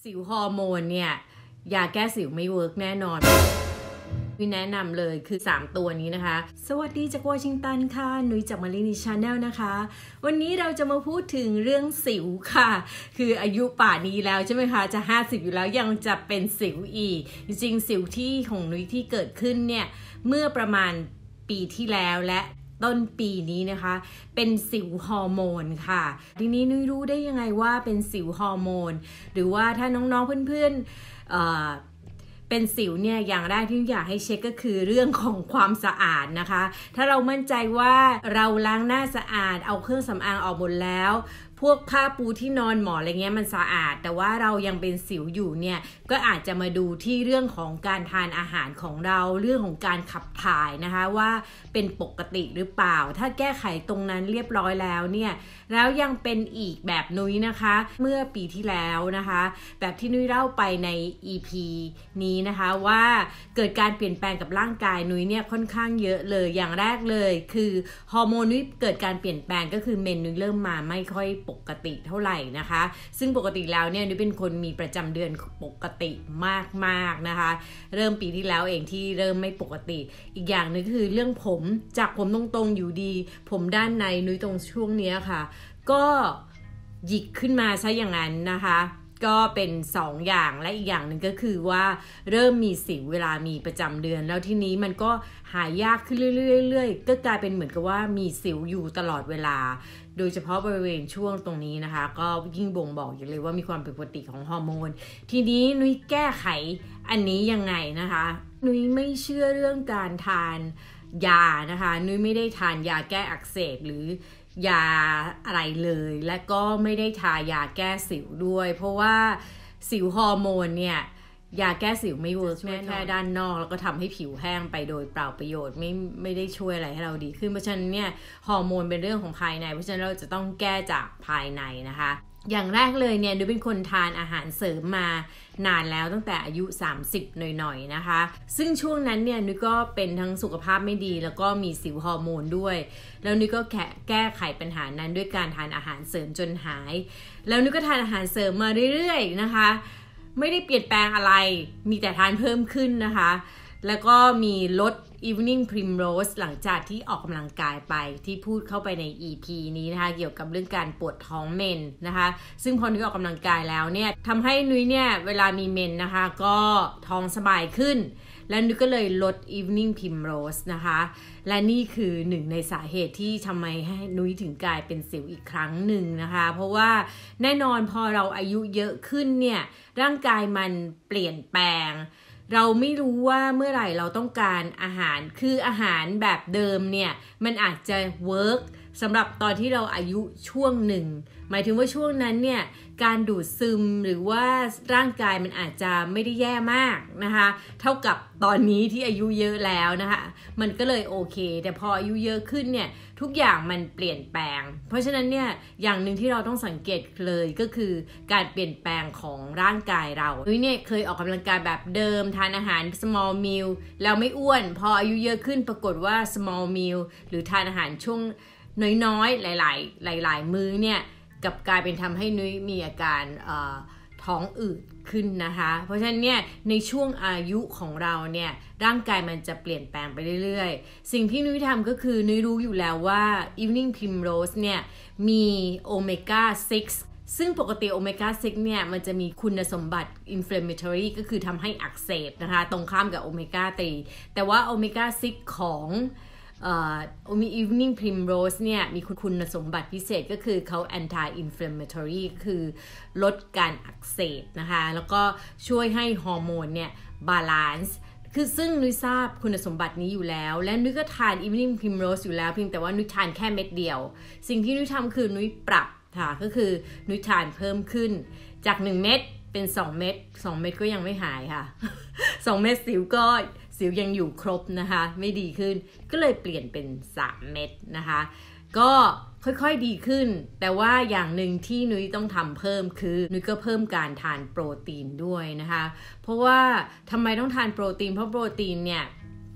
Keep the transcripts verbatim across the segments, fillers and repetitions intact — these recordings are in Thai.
สิวฮอร์โมนเนี่ยยาแก้สิวไม่เวิร์กแน่นอนวิแนะนำเลยคือสามตัวนี้นะคะสวัสดีจากวอชิงตันค่ะนุ้ยจากมารินีชาแนลนะคะวันนี้เราจะมาพูดถึงเรื่องสิวค่ะคืออายุป่านนี้แล้วใช่ไหมคะจะห้าสิบอยู่แล้วยังจะเป็นสิวอีกจริงๆสิวที่ของนุ้ยที่เกิดขึ้นเนี่ยเมื่อประมาณปีที่แล้วและต้นปีนี้นะคะเป็นสิวฮอร์โมนค่ะทีนี้นุ้ยรู้ได้ยังไงว่าเป็นสิวฮอร์โมนหรือว่าถ้าน้องๆเพื่อนๆเอ่อเป็นสิวเนี่ยอย่างแรกที่อยากให้เช็คก็คือเรื่องของความสะอาดนะคะถ้าเรามั่นใจว่าเราล้างหน้าสะอาดเอาเครื่องสำอางออกหมดแล้วพวกผ้าปูที่นอนหมอนอะไรเงี้ยมันสะอาดแต่ว่าเรายังเป็นสิวอยู่เนี่ยก็อาจจะมาดูที่เรื่องของการทานอาหารของเราเรื่องของการขับถ่ายนะคะว่าเป็นปกติหรือเปล่าถ้าแก้ไขตรงนั้นเรียบร้อยแล้วเนี่ยแล้วยังเป็นอีกแบบนุ้ยนะคะเมื่อปีที่แล้วนะคะแบบที่นุ้ยเล่าไปใน อี พี นี้นะคะว่าเกิดการเปลี่ยนแปลงกับร่างกายนุ้ยเนี่ยค่อนข้างเยอะเลยอย่างแรกเลยคือฮอร์โมนนุ้ยเกิดการเปลี่ยนแปลงก็คือเมนนุ้ยเริ่มมาไม่ค่อยปกติเท่าไหร่นะคะซึ่งปกติแล้วเนี่ยนุ้ยเป็นคนมีประจำเดือนปกติมากๆนะคะเริ่มปีที่แล้วเองที่เริ่มไม่ปกติอีกอย่างนึงคือเรื่องผมจากผมตรงๆอยู่ดีผมด้านในนุ้ยตรงช่วงนี้ค่ะก็หยิกขึ้นมาซะอย่างนั้นนะคะก็เป็นสองอย่างและอีกอย่างหนึ่งก็คือว่าเริ่มมีสิวเวลามีประจำเดือนแล้วทีนี้มันก็หายยากขึ้นเรื่อยๆก็กลายเป็นเหมือนกับว่ามีสิวอยู่ตลอดเวลาโดยเฉพาะบริเวณช่วงตรงนี้นะคะก็ยิ่งบ่งบอกอยู่เลยว่ามีความผิดปกติของฮอร์โมนทีนี้นุ้ยแก้ไขอันนี้ยังไงนะคะนุ้ยไม่เชื่อเรื่องการทานยานะคะนุ้ยไม่ได้ทานยาแก้อักเสบหรือยาอะไรเลยและก็ไม่ได้ทายาแก้สิวด้วยเพราะว่าสิวฮอร์โมนเนี่ยยาแก้สิวไม่เวิร์กแค่ด้านนอกแล้วก็ทำให้ผิวแห้งไปโดยเปล่าประโยชน์ไม่ไม่ได้ช่วยอะไรให้เราดีขึ้นเพราะฉะนั้นเนี่ยฮอร์โมนเป็นเรื่องของภายในเพราะฉะนั้นเราจะต้องแก้จากภายในนะคะอย่างแรกเลยเนี่ยนุ้ยเป็นคนทานอาหารเสริมมานานแล้วตั้งแต่อายุสามสิบหน่อยๆนะคะซึ่งช่วงนั้นเนี่ยนุ้ยก็เป็นทั้งสุขภาพไม่ดีแล้วก็มีสิวฮอร์โมนด้วยแล้วนุ้ยก็แก้ไขปัญหานั้นด้วยการทานอาหารเสริมจนหายแล้วนุ้ยก็ทานอาหารเสริมมาเรื่อยๆนะคะไม่ได้เปลี่ยนแปลงอะไรมีแต่ทานเพิ่มขึ้นนะคะแล้วก็มีลด Evening Primrose หลังจากที่ออกกำลังกายไปที่พูดเข้าไปใน อี พี นี้นะคะเกี่ยวกับเรื่องการปวดท้องเมนนะคะซึ่งพอนุ้ยออกกำลังกายแล้วเนี่ยทำให้นุ้ยเนี่ยเวลามีเมนนะคะก็ท้องสบายขึ้นแล้วนุ้ยก็เลยลด Evening Primrose นะคะและนี่คือหนึ่งในสาเหตุที่ทำไมให้นุ้ยถึงกลายเป็นสิวอีกครั้งหนึ่งนะคะเพราะว่าแน่นอนพอเราอายุเยอะขึ้นเนี่ยร่างกายมันเปลี่ยนแปลงเราไม่รู้ว่าเมื่อไหร่เราต้องการอาหารคืออาหารแบบเดิมเนี่ยมันอาจจะเวิร์กสำหรับตอนที่เราอายุช่วงหนึ่งหมายถึงว่าช่วงนั้นเนี่ยการดูดซึมหรือว่าร่างกายมันอาจจะไม่ได้แย่มากนะคะเท่ากับตอนนี้ที่อายุเยอะแล้วนะคะมันก็เลยโอเคแต่พออายุเยอะขึ้นเนี่ยทุกอย่างมันเปลี่ยนแปลงเพราะฉะนั้นเนี่ยอย่างหนึ่งที่เราต้องสังเกตเลยก็คือการเปลี่ยนแปลงของร่างกายเรานุ้ยเนี่ยเคยออกกำลังกายแบบเดิมทานอาหาร small meal แล้วไม่อ้วนพออายุเยอะขึ้นปรากฏว่า small meal หรือทานอาหารช่วงน้อยๆหลายๆหลายๆมื้อเนี่ยกับกลายเป็นทำให้นุ้ยมีอาการท้องอืดขึ้นนะคะเพราะฉะนั้นเนี่ยในช่วงอายุของเราเนี่ยร่างกายมันจะเปลี่ยนแปลงไปเรื่อยๆสิ่งที่นุ้ยทำก็คือนุ้ยรู้อยู่แล้วว่า Evening Primrose เนี่ยมีโอเมก้าซิกซ์ซึ่งปกติโอเมก้าซิกซ์เนี่ยมันจะมีคุณสมบัติ inflammatory ก็คือทำให้อักเสบนะคะตรงข้ามกับโอเมก้าสามแต่ว่าโอเมก้าซิกซ์ของเอ่อมี Evening Primrose เนี่ยมีคุณสมบัติพิเศษก็คือเขา anti inflammatory คือลดการอักเสบนะคะแล้วก็ช่วยให้ฮอร์โมนเนี่ยบาลานซ์คือซึ่งนุ้ยทราบคุณสมบัตินี้อยู่แล้วและนุ้ยก็ทาน Evening Primrose อยู่แล้วเพียงแต่ว่านุ้ยทานแค่เม็ดเดียวสิ่งที่นุ้ยทำคือนุ้ยปรับค่ะก็คือนุ้ยทานเพิ่มขึ้นจากหนึ่งเม็ดเป็นสองเม็ดสองเม็ดก็ยังไม่หายค่ะ สองเม็ดสิวก็สิวยังอยู่ครบนะคะไม่ดีขึ้นก็เลยเปลี่ยนเป็นสามเม็ดนะคะก็ค่อยๆดีขึ้นแต่ว่าอย่างหนึ่งที่นุ้ยต้องทำเพิ่มคือนุ้ยก็เพิ่มการทานโปรตีนด้วยนะคะเพราะว่าทำไมต้องทานโปรตีนเพราะโปรตีนเนี่ย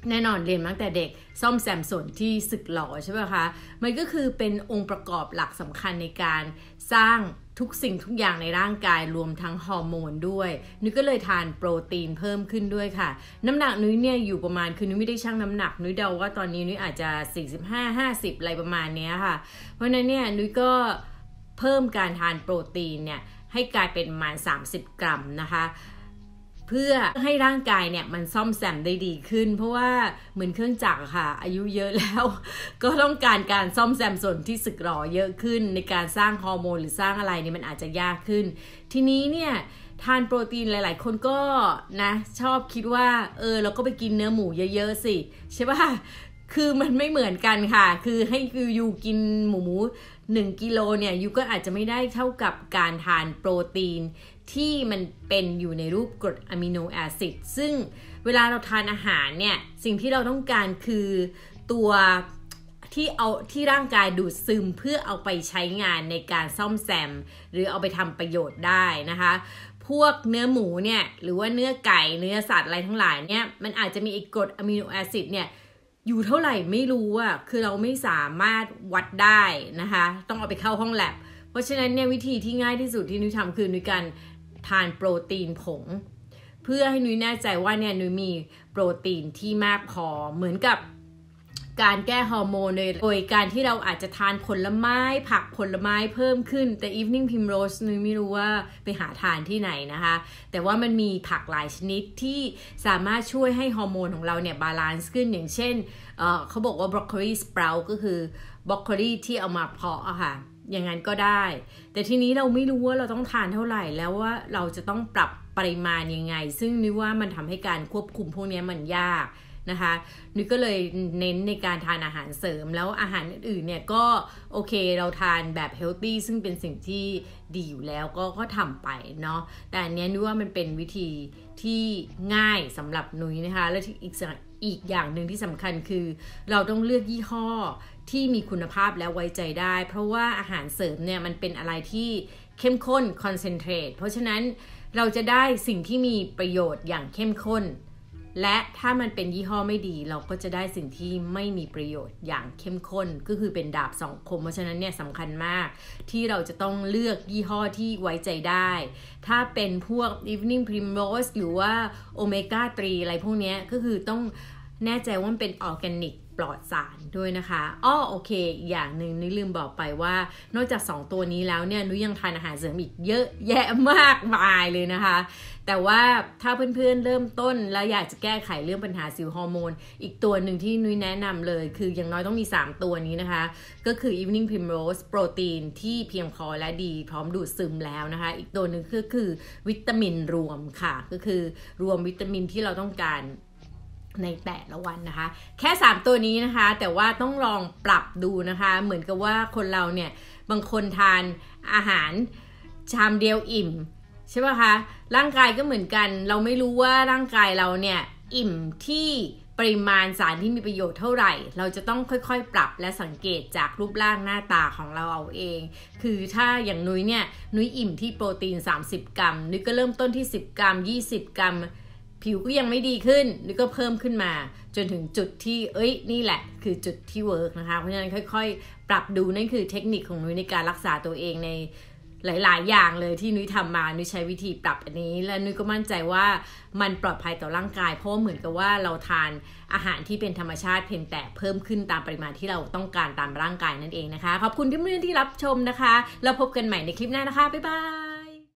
แน่นอนเรียนมาตั้งแต่เด็กซ่อมแซมส่วนที่สึกหรอใช่ไหมคะมันก็คือเป็นองค์ประกอบหลักสำคัญในการสร้างทุกสิ่งทุกอย่างในร่างกายรวมทั้งฮอร์โมนด้วยนุ้ยก็เลยทานโปรตีนเพิ่มขึ้นด้วยค่ะน้ำหนักนุ้ยเนี่ยอยู่ประมาณคือนุ้ยไม่ได้ชั่งน้ำหนักนุ้ยเดาว่าตอนนี้นุ้ยอาจจะสี่สิบห้า ห้าสิบอะไรประมาณนี้ค่ะเพราะฉะนั้นเนี่ยนุ้ยก็เพิ่มการทานโปรตีนเนี่ยให้กลายเป็นประมาณสามสิบกรัมนะคะเพื่อให้ร่างกายเนี่ยมันซ่อมแซมได้ดีขึ้นเพราะว่าเหมือนเครื่องจักรค่ะอายุเยอะแล้วก็ต้องการการซ่อมแซมส่วนที่สึกหรอเยอะขึ้นในการสร้างฮอร์โมนหรือสร้างอะไรเนี่ยมันอาจจะยากขึ้นทีนี้เนี่ยทานโปรตีนหลายๆคนก็นะชอบคิดว่าเออเราก็ไปกินเนื้อหมูเยอะๆสิใช่ป่ะคือมันไม่เหมือนกันค่ะคือให้ยูกินหมูหมูหนึ่งกิโลเนี่ยยูก็อาจจะไม่ได้เท่ากับการทานโปรตีนที่มันเป็นอยู่ในรูปกรดอะมิโนแอซิดซึ่งเวลาเราทานอาหารเนี่ยสิ่งที่เราต้องการคือตัวที่เอาที่ร่างกายดูดซึมเพื่อเอาไปใช้งานในการซ่อมแซมหรือเอาไปทำประโยชน์ได้นะคะพวกเนื้อหมูเนี่ยหรือว่าเนื้อไก่เนื้อสัตว์อะไรทั้งหลายเนี่ยมันอาจจะมีกรดอะมิโนแอซิดเนี่ยอยู่เท่าไหร่ไม่รู้อ่ะคือเราไม่สามารถวัดได้นะคะต้องเอาไปเข้าห้องแลบเพราะฉะนั้นเนี่ยวิธีที่ง่ายที่สุดที่นุ้ยทำคือนุ้ยการทานโปรตีนผงเพื่อให้นุ้ยแน่ใจว่าเนี่ยนุ้ยมีโปรตีนที่มากพอเหมือนกับการแก้ฮอร์โมนโดยการที่เราอาจจะทานผลไม้ผักผลไม้เพิ่มขึ้นแต่ Evening Primrose นุ้ยไม่รู้ว่าไปหาทานที่ไหนนะคะแต่ว่ามันมีผักหลายชนิดที่สามารถช่วยให้ฮอร์โมนของเราเนี่ยบาลานซ์ขึ้นอย่างเช่น เอ่อ เขาบอกว่าบรอกโคลีสปราวก็คือบรอกโคลีที่เอามาเพาะอะค่ะอย่างนั้นก็ได้แต่ทีนี้เราไม่รู้ว่าเราต้องทานเท่าไหร่แล้วว่าเราจะต้องปรับปริมาณยังไงซึ่งนึกว่ามันทำให้การควบคุมพวกนี้มันยากนะคะนุ้ยก็เลยเน้นในการทานอาหารเสริมแล้วอาหารอื่นๆเนี่ยก็โอเคเราทานแบบเฮลตี้ซึ่งเป็นสิ่งที่ดีอยู่แล้วก็ก็ทำไปเนาะแต่อันนี้นุ้ยว่ามันเป็นวิธีที่ง่ายสำหรับนุ้ยนะคะและอีกอีกอย่างหนึ่งที่สำคัญคือเราต้องเลือกยี่ห้อที่มีคุณภาพและไว้ใจได้เพราะว่าอาหารเสริมเนี่ยมันเป็นอะไรที่เข้มข้นคอนเซนเทรตเพราะฉะนั้นเราจะได้สิ่งที่มีประโยชน์อย่างเข้มข้นและถ้ามันเป็นยี่ห้อไม่ดีเราก็จะได้สิ่งที่ไม่มีประโยชน์อย่างเข้มข้นก็คือเป็นดาบสองคมเพราะฉะนั้นเนี่ยสำคัญมากที่เราจะต้องเลือกยี่ห้อที่ไว้ใจได้ถ้าเป็นพวก Evening Primrose หรือว่า Omega สาม อะไรพวกนี้ก็คือต้องแน่ใจว่ามันเป็นออร์แกนิกปลอดสารด้วยนะคะอ้อโอเคอีกอย่างหนึ่งนุ้ยลืมบอกไปว่านอกจากสองตัวนี้แล้วเนี่ยนุ้ยยังทานอาหารเสริมอีกเยอะแยะมากมายเลยนะคะแต่ว่าถ้าเพื่อนๆเริ่มต้นแล้วอยากจะแก้ไขเรื่องปัญหาสิวฮอร์โมนอีกตัวหนึ่งที่นุ้ยแนะนำเลยคืออย่างน้อยต้องมีสามตัวนี้นะคะก็คือ Evening Primrose โปรตีนที่เพียงพอและดีพร้อมดูดซึมแล้วนะคะอีกตัวหนึ่งก็คือวิตามินรวมค่ะก็คือรวมวิตามินที่เราต้องการในแต่ละวันนะคะแค่สามตัวนี้นะคะแต่ว่าต้องลองปรับดูนะคะเหมือนกับว่าคนเราเนี่ยบางคนทานอาหารชามเดียวอิ่มใช่ป่ะคะร่างกายก็เหมือนกันเราไม่รู้ว่าร่างกายเราเนี่ยอิ่มที่ปริมาณสารที่มีประโยชน์เท่าไหร่เราจะต้องค่อยๆปรับและสังเกตจากรูปร่างหน้าตาของเราเอาเองคือถ้าอย่างนุ้ยเนี่ยนุ้ยอิ่มที่โปรตีนสามสิบกรัมนุ้ยก็เริ่มต้นที่สิบกรัมยี่สิบกรัมผิวก็ยังไม่ดีขึ้นนี่ก็เพิ่มขึ้นมาจนถึงจุดที่เอ้ยนี่แหละคือจุดที่เวิร์กนะคะเพราะฉะนั้นค่อยๆปรับดูนั่นคือเทคนิคของนุ้ยในการรักษาตัวเองในหลายๆอย่างเลยที่นุ้ยทำมานุ้ยใช้วิธีปรับอันนี้และนุ้ยก็มั่นใจว่ามันปลอดภัยต่อร่างกายเพราะเหมือนกับว่าเราทานอาหารที่เป็นธรรมชาติเพียงแต่เพิ่มขึ้นตามปริมาณที่เราต้องการตามร่างกายนั่นเองนะคะขอบคุณที่เพื่อนๆที่รับชมนะคะแล้วพบกันใหม่ในคลิปหน้านะคะบ๊ายบาย